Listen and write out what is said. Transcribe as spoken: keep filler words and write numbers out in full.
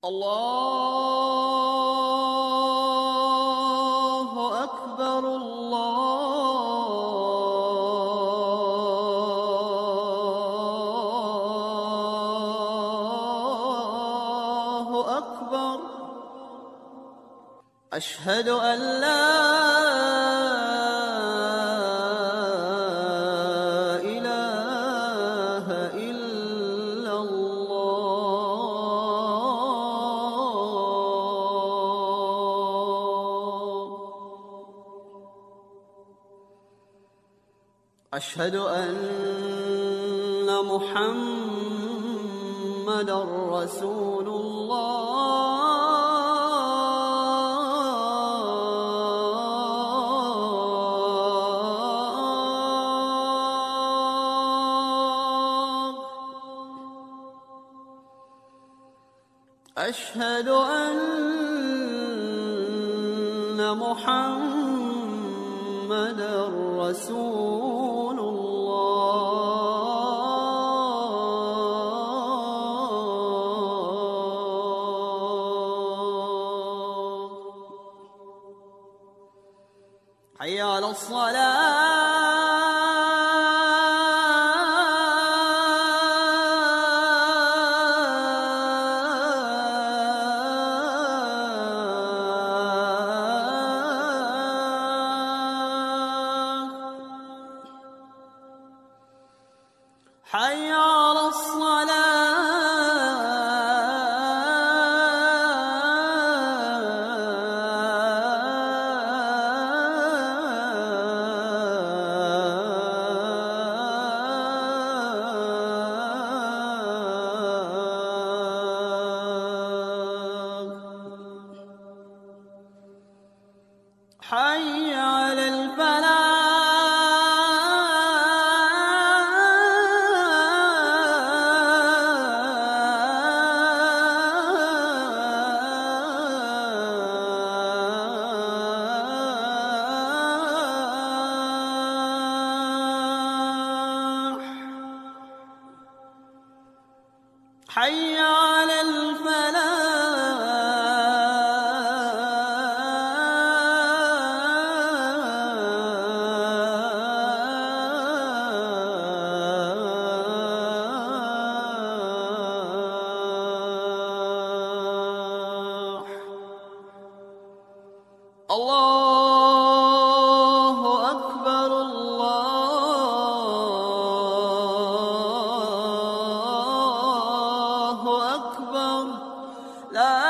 الله أكبر الله أكبر. أشهد أن لا إله إلا الله. أشهد أن محمدًا رسول الله. أشهد أن محمدًا رسول الله. حي على الصلاة. حي على الصلاة. حي على الفلاح. حي على الفلاح. الله أكبر الله أكبر. لا